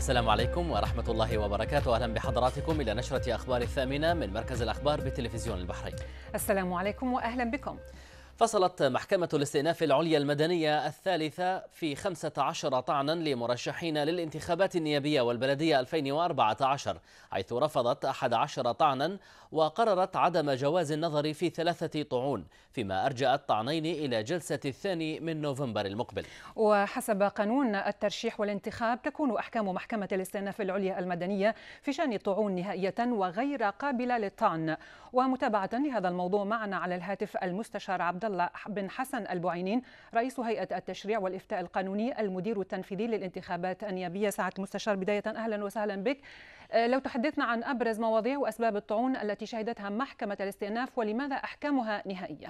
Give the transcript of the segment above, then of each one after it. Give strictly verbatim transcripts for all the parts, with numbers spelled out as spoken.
السلام عليكم ورحمة الله وبركاته. أهلا بحضراتكم إلى نشرة أخبار الثامنة من مركز الأخبار بتلفزيون البحرين. السلام عليكم وأهلا بكم. فصلت محكمة الاستئناف العليا المدنية الثالثة في خمسة عشر طعنا لمرشحين للانتخابات النيابية والبلدية ألفين وأربعة عشر، حيث رفضت أحد عشر طعنا وقررت عدم جواز النظر في ثلاثة طعون، فيما أرجأت طعنين إلى جلسة الثاني من نوفمبر المقبل. وحسب قانون الترشيح والانتخاب تكون أحكام محكمة الاستئناف العليا المدنية في شأن الطعون نهائية وغير قابلة للطعن. ومتابعة لهذا الموضوع معنا على الهاتف المستشار عبد الله بن حسن البعينين، رئيس هيئة التشريع والإفتاء القانوني المدير التنفيذي للانتخابات النيابية. سعادة المستشار، بداية أهلا وسهلا بك. لو تحدثنا عن أبرز مواضيع وأسباب الطعون التي شهدتها محكمة الاستئناف ولماذا أحكامها نهائية؟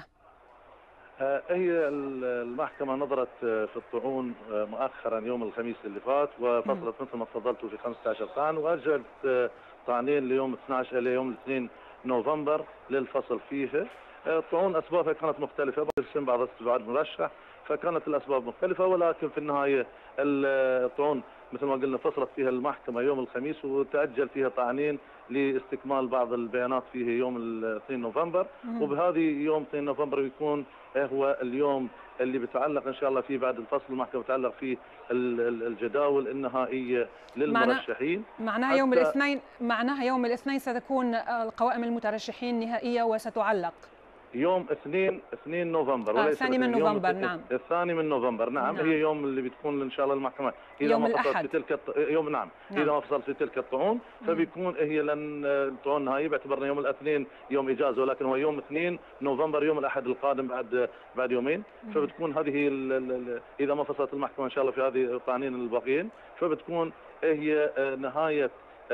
هي المحكمة نظرت في الطعون مؤخرا يوم الخميس اللي فات، وفصلت مثل ما تفضلتوا في خمسة عشر طعن، وأجلت طعنين ليوم اثني عشر إلى يوم الاثنين نوفمبر للفصل فيها. الطعون أسبابها كانت مختلفة، باسم بعض استبعاد مرشح، فكانت الأسباب مختلفة، ولكن في النهاية الطعون مثل ما قلنا فصلت فيها المحكمة يوم الخميس، وتأجل فيها طعنين لاستكمال بعض البيانات فيه يوم الاثنين نوفمبر. وبهذه يوم اثنين نوفمبر يكون هو اليوم اللي بتعلق ان شاء الله فيه بعد الفصل المحكمة بتعلق فيه الجداول النهائية للمرشحين. معناها يوم الاثنين معناها يوم الاثنين ستكون القوائم المترشحين نهائية وستعلق يوم اثنين اثنين نوفمبر، آه الثاني من نوفمبر. نعم الثاني من نوفمبر. نعم, نعم. هي يوم اللي بتكون ان شاء الله المحكمة اذا يوم ما الأحد. فصلت في تلك الط... يوم نعم. نعم اذا ما فصلت في تلك الطعون فبيكون هي لن الطعون النهائية باعتبارنا يوم الاثنين يوم اجازة، ولكن هو يوم اثنين نوفمبر يوم الاحد القادم بعد بعد يومين. مم. فبتكون هذه ال... ال... اذا ما فصلت المحكمة ان شاء الله في هذه الطعنين الباقيين فبتكون هي نهاية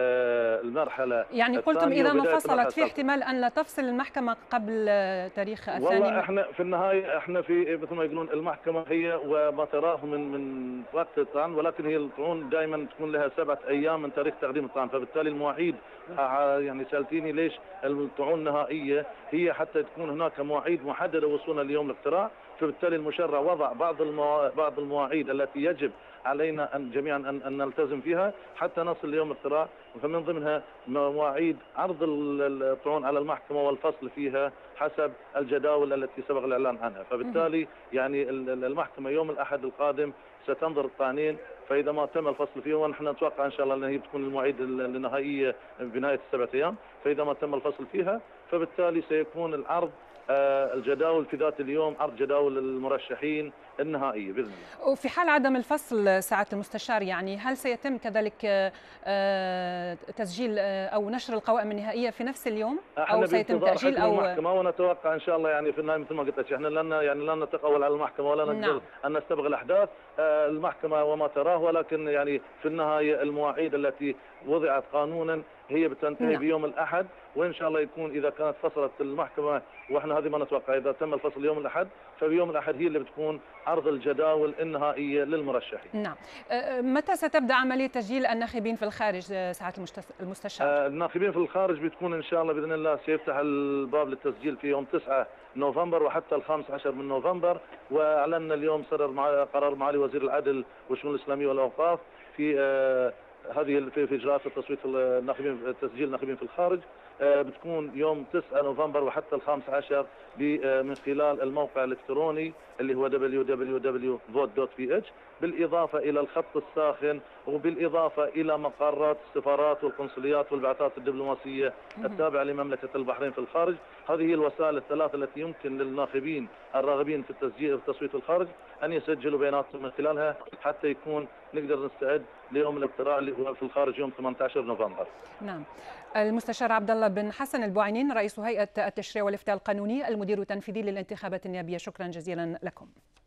المرحلة. يعني قلتم إذا ما فصلت في احتمال أن لا تفصل المحكمة قبل تاريخ الثاني؟ والله احنا في النهاية احنا في مثل ما يقولون المحكمة هي وما تراه من من وقت الطعن، ولكن هي الطعون دائما تكون لها سبعة أيام من تاريخ تقديم الطعن، فبالتالي المواعيد يعني سألتيني ليش الطعون النهائية، هي حتى تكون هناك مواعيد محددة وصولا ليوم الاقتراع، فبالتالي المشرع وضع بعض الموا... بعض المواعيد التي يجب علينا أن جميعا أن, أن نلتزم فيها حتى نصل ليوم الاقتراع، فمن ضمنها مواعيد عرض الطعون على المحكمة والفصل فيها حسب الجداول التي سبق الإعلان عنها. فبالتالي يعني المحكمة يوم الأحد القادم ستنظر الطعنين، فإذا ما تم الفصل فيه ونحن نتوقع إن شاء الله أن هي بتكون المواعيد النهائية بنهاية السبعة أيام، فإذا ما تم الفصل فيها فبالتالي سيكون العرض آه الجداول في ذات اليوم، عرض جداول المرشحين النهائية بإذن الله. وفي حال عدم الفصل سعادة المستشار، يعني هل سيتم كذلك آه تسجيل آه أو نشر القوائم النهائية في نفس اليوم أو سيتم تأجيل أو المحكمة؟ ونتوقع إن شاء الله يعني في النهاية مثل ما قلت لك احنا لن يعني لن نتقول على المحكمة ولا نقدر نعم. أن نستبق الأحداث. آه المحكمة وما تراه، ولكن يعني في النهاية المواعيد التي وضعت قانونا هي بتنتهي نعم. بيوم الأحد، وإن شاء الله يكون إذا كانت فصلت المحكمة وإحنا هذه ما نتوقع، إذا تم الفصل يوم الأحد فبيوم الأحد هي اللي بتكون عرض الجداول النهائية للمرشحين. نعم. متى ستبدأ عملية تسجيل الناخبين في الخارج ساعة المستشار؟ آه الناخبين في الخارج بتكون إن شاء الله بإذن الله سيفتح الباب للتسجيل في يوم تسعة نوفمبر وحتى الخامس عشر من نوفمبر. وأعلنا اليوم صدر مع قرار معالي وزير العدل والشؤون الإسلامية والأوقاف في آه هذه في في اجراءات التصويت الناخبين تسجيل الناخبين في الخارج. بتكون يوم تسعة نوفمبر وحتى الخامس عشر من خلال الموقع الالكتروني اللي هو دبليو دبليو دبليو دوت فوت دوت بي اتش، بالاضافه الى الخط الساخن وبالاضافه الى مقرات السفارات والقنصليات والبعثات الدبلوماسيه التابعه لمملكه البحرين في الخارج. هذه هي الوسائل الثلاث التي يمكن للناخبين الراغبين في التسجيل في التصويت في الخارج ان يسجلوا بياناتهم من خلالها حتى يكون نقدر نستعد ليوم الاقتراع اللي هو في الخارج يوم ثمانية عشر نوفمبر. نعم. المستشار عبد الله بن حسن البعينين، رئيس هيئة التشريع والإفتاء القانوني المدير التنفيذي للانتخابات النيابية، شكرا جزيلا لكم.